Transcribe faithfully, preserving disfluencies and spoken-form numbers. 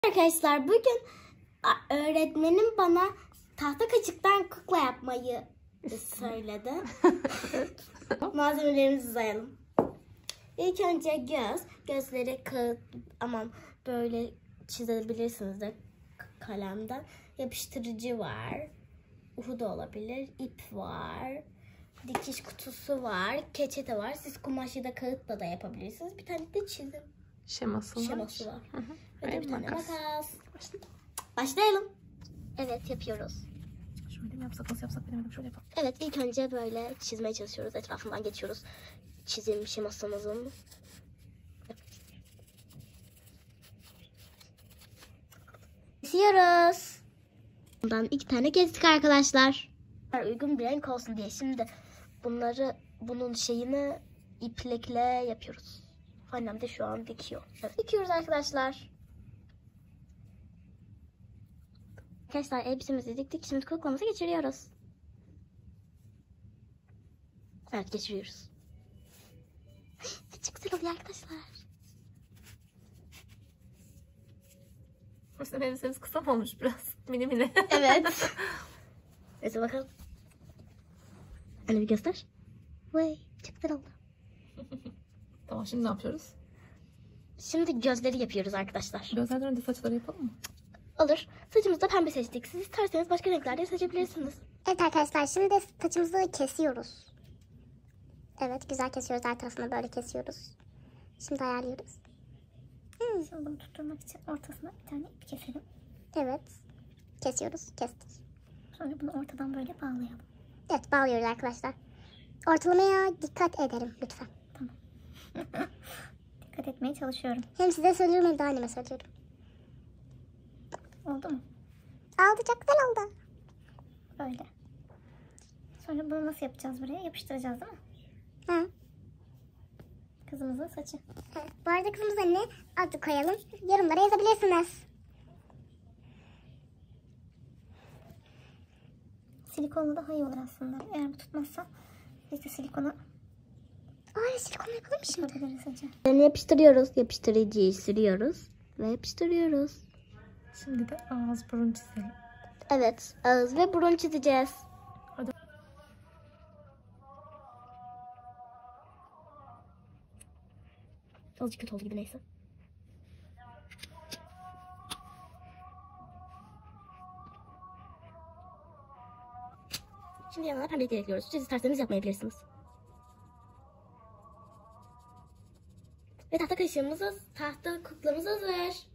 Arkadaşlar bugün öğretmenim bana tahta kaşıktan kukla yapmayı söyledi. Malzemelerimizi sayalım. İlk önce göz. Gözleri kağıt, aman böyle çizebilirsiniz de kalemden. Yapıştırıcı var. Uhu da olabilir. İp var. Dikiş kutusu var. Keçete var. Siz kumaşı da kağıtla da yapabilirsiniz. Bir tane de çizim şeması var. Şeması var. Hı hı. Ve Ve bir tane makas. makas. Başlayalım. Evet, yapıyoruz. Şöyle mi yapsak, nasıl yapsak bilemedim. Şöyle yapalım. Evet, ilk önce böyle çizmeye çalışıyoruz. Etrafından geçiyoruz. Çizim şemasımızın. Kesiyoruz. Bundan iki tane kestik arkadaşlar. Uygun bir renk olsun diye. Şimdi bunları, bunun şeyini iplikle yapıyoruz. Annem de şu an dikiyor. Evet. Dikiyoruz arkadaşlar. Arkadaşlar elbisemizi diktik. Şimdi kuklamızı geçiriyoruz. Evet, geçiriyoruz. Çok güzel oluyor arkadaşlar. Aslında elbisemiz kısa mı olmuş biraz? Mini mini. Evet. Neyse bakalım. Anne bir göster. Vay, çok güzel oldu. Tamam, şimdi ne yapıyoruz? Şimdi gözleri yapıyoruz arkadaşlar. Gözlerden önce saçları yapalım mı? Olur. Saçımızda pembe seçtik. Siz isterseniz başka renklerde seçebilirsiniz. Evet arkadaşlar, şimdi saçımızı kesiyoruz. Evet, güzel kesiyoruz. Her tarafını böyle kesiyoruz. Şimdi ayarlıyoruz. Hmm. Şimdi bunu tutturmak için ortasına bir tane ip keselim. Evet. Kesiyoruz. Kestik. Sonra bunu ortadan böyle bağlayalım. Evet, bağlıyoruz arkadaşlar. Ortalamaya dikkat edelim lütfen. Tamam. Dikkat etmeye çalışıyorum. Hem size söylüyorum hem de anneme söylüyorum. Oldu mu? Aldı, çok güzel oldu. Böyle. Sonra bunu nasıl yapacağız buraya? Yapıştıracağız değil mi? Ha. Kızımızın saçı. Evet. Bu arada kızımıza ne adı koyalım? Yorumlara yazabilirsiniz. Silikonlu daha iyi olur aslında. Eğer bu tutmazsa biz de silikonu Aa, silikon yapalım mı şimdi? yapabiliriz acı. Yani yapıştırıyoruz. Yapıştırıcıyı sürüyoruz. Ve yapıştırıyoruz. Şimdi de ağız burun çizelim. Evet. Ağız ve burun çizeceğiz. Hadi. Azıcık kötü oldu gibi, neyse. Şimdi yanına pembelikleri ekliyoruz. Siz isterseniz yapmayabilirsiniz. Ve tahta kaşığımız, tahta kuklamız hazır.